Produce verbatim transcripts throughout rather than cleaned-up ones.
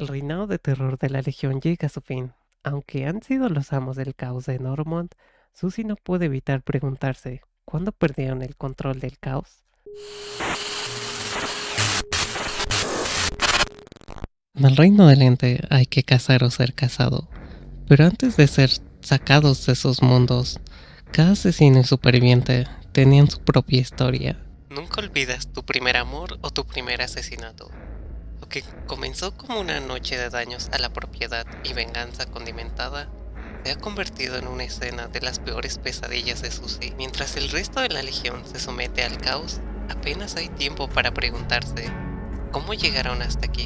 El reinado de terror de la Legión llega a su fin. Aunque han sido los amos del caos de Normond, Susie no puede evitar preguntarse, ¿cuándo perdieron el control del caos? En el reino del ente hay que cazar o ser cazado, pero antes de ser sacados de esos mundos, cada asesino y superviviente tenían su propia historia. Nunca olvidas tu primer amor o tu primer asesinato. Lo que comenzó como una noche de daños a la propiedad y venganza condimentada se ha convertido en una escena de las peores pesadillas de Susie. Mientras el resto de la legión se somete al caos, apenas hay tiempo para preguntarse ¿cómo llegaron hasta aquí?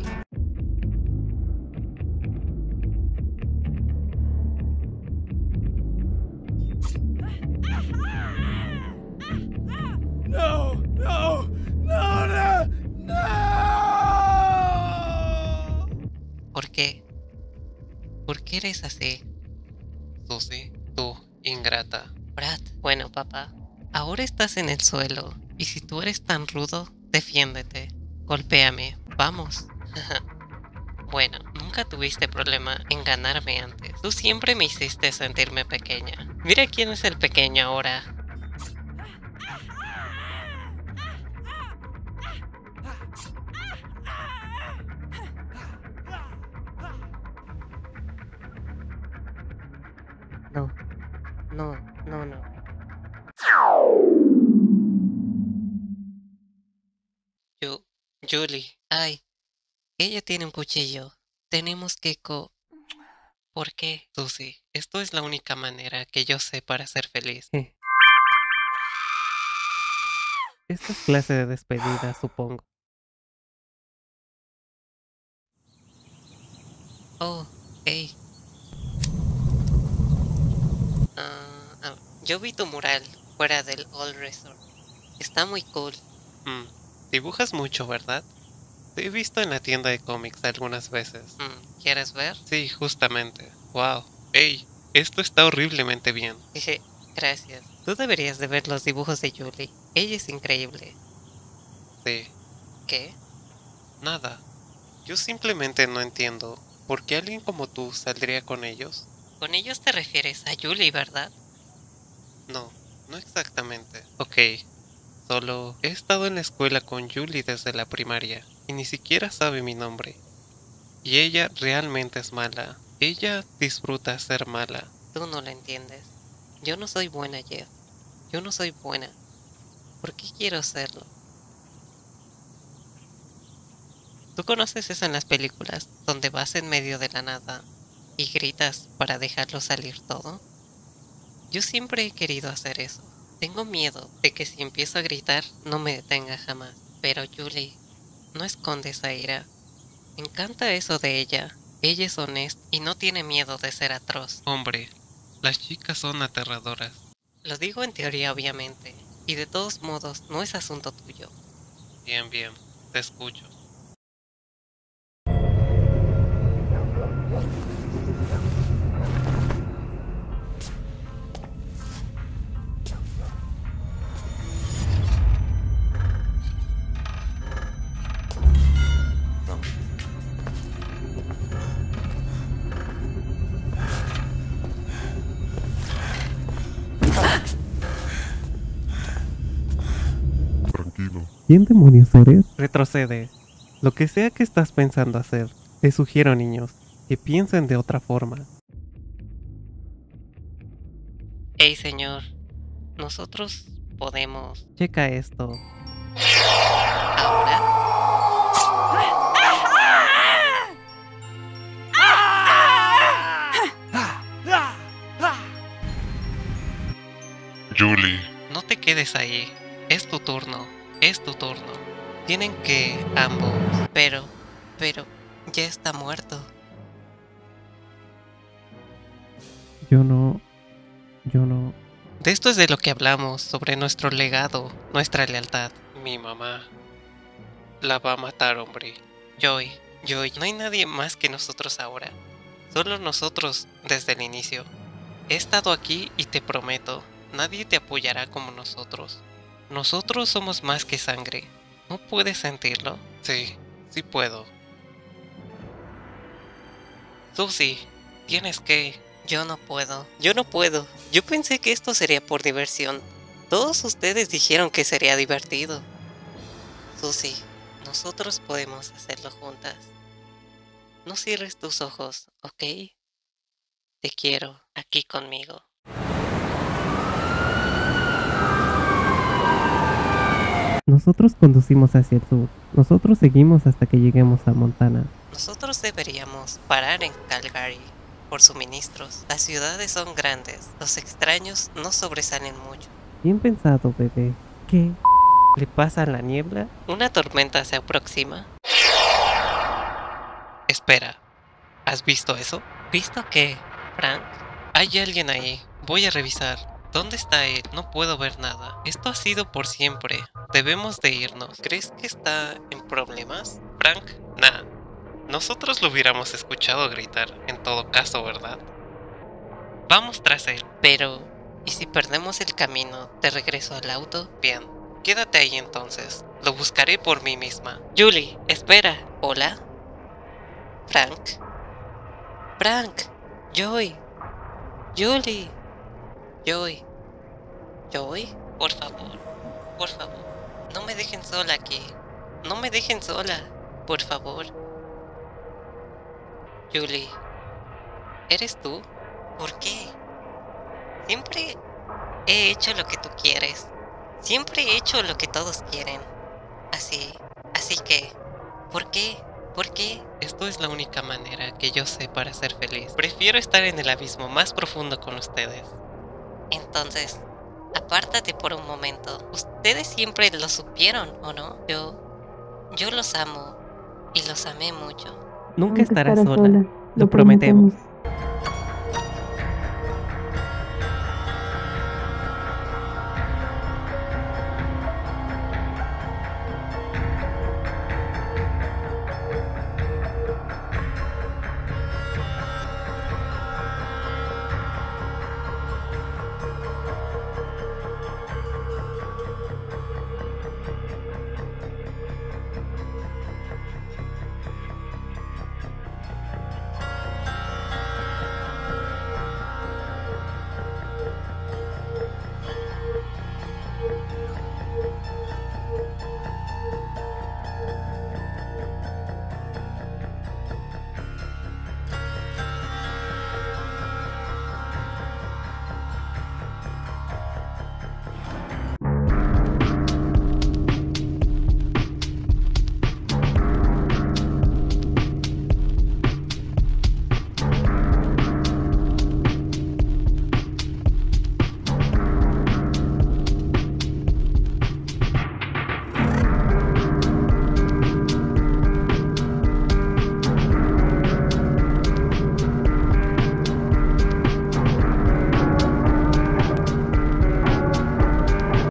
No, no, no, no, no. ¿Por qué? ¿Por qué eres así? Susie, tú, ingrata. Brad, bueno papá, ahora estás en el suelo, y si tú eres tan rudo, defiéndete. Golpéame, vamos. Bueno, nunca tuviste problema en ganarme antes. Tú siempre me hiciste sentirme pequeña. Mira quién es el pequeño ahora. No, no, no, no. Yo, Julie, ay, ella tiene un cuchillo. Tenemos que co... ¿Por qué? Susie, esto es la única manera que yo sé para ser feliz. Esta es clase de despedida, supongo. Oh, hey. Ah, ah, yo vi tu mural fuera del Old Resort. Está muy cool. Mm, dibujas mucho, ¿verdad? Te he visto en la tienda de cómics algunas veces. Mm, ¿quieres ver? Sí, justamente. Wow. Hey, esto está horriblemente bien. Gracias. Tú deberías de ver los dibujos de Julie. Ella es increíble. Sí. ¿Qué? Nada. Yo simplemente no entiendo por qué alguien como tú saldría con ellos. Con ellos te refieres a Julie, ¿verdad? No, no exactamente. Ok, solo he estado en la escuela con Julie desde la primaria y ni siquiera sabe mi nombre. Y ella realmente es mala. Ella disfruta ser mala. Tú no la entiendes. Yo no soy buena, Jeff. Yo no soy buena. ¿Por qué quiero serlo? ¿Tú conoces eso en las películas, donde vas en medio de la nada y gritas para dejarlo salir todo? Yo siempre he querido hacer eso. Tengo miedo de que si empiezo a gritar no me detenga jamás. Pero Julie no esconde esa ira. Me encanta eso de ella. Ella es honesta y no tiene miedo de ser atroz. Hombre, las chicas son aterradoras. Lo digo en teoría, obviamente. Y de todos modos, no es asunto tuyo. Bien, bien. Te escucho. Tranquilo. ¿Quién demonios eres? Retrocede. Lo que sea que estás pensando hacer, te sugiero, niños, que piensen de otra forma. Hey, señor. Nosotros podemos... Checa esto. ¿Ahora? Julie. No te quedes ahí. Es tu turno. Es tu turno. Tienen que ambos. Pero, pero, ya está muerto. Yo no... Yo no... De esto es de lo que hablamos, sobre nuestro legado, nuestra lealtad. Mi mamá la va a matar, hombre. Joy, Joy, no hay nadie más que nosotros ahora. Solo nosotros desde el inicio. He estado aquí y te prometo, nadie te apoyará como nosotros. Nosotros somos más que sangre. ¿No puedes sentirlo? Sí, sí puedo. Susie, tienes que... Yo no puedo, yo no puedo. Yo pensé que esto sería por diversión. Todos ustedes dijeron que sería divertido. Susie, nosotros podemos hacerlo juntas. No cierres tus ojos, ¿ok? Te quiero aquí conmigo. Nosotros conducimos hacia el sur. Nosotros seguimos hasta que lleguemos a Montana. Nosotros deberíamos parar en Calgary por suministros. Las ciudades son grandes. Los extraños no sobresalen mucho. Bien pensado, bebé. ¿Qué le pasa a la niebla? Una tormenta se aproxima. Espera, ¿has visto eso? ¿Visto qué, Frank? Hay alguien ahí. Voy a revisar. ¿Dónde está él? No puedo ver nada. Esto ha sido por siempre. Debemos de irnos. ¿Crees que está en problemas? Frank, nah. Nosotros lo hubiéramos escuchado gritar, en todo caso, ¿verdad? Vamos tras él. Pero, ¿y si perdemos el camino de regreso al auto? Bien, quédate ahí entonces. Lo buscaré por mí misma. Julie, espera. ¿Hola? Frank. Frank. Joy. Julie. Joy. Joy, por favor. Por favor. No me dejen sola aquí. No me dejen sola. Por favor. Julie, ¿eres tú? ¿Por qué? Siempre he hecho lo que tú quieres. Siempre he hecho lo que todos quieren. Así, así que, ¿por qué? ¿Por qué? Esto es la única manera que yo sé para ser feliz. Prefiero estar en el abismo más profundo con ustedes. Entonces, apártate por un momento. Ustedes siempre lo supieron, ¿o no? Yo, yo los amo y los amé mucho. Nunca estarás sola. Lo prometemos.